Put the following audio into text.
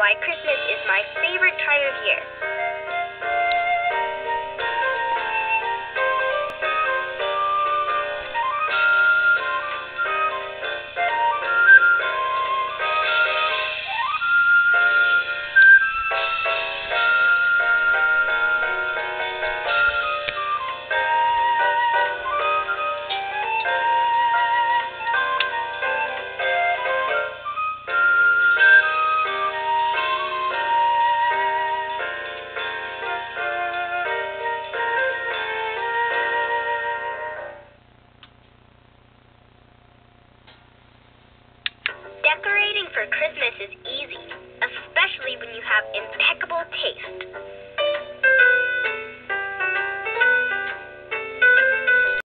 why Christmas is my favorite time of year. Decorating for Christmas is easy, especially when you have impeccable taste.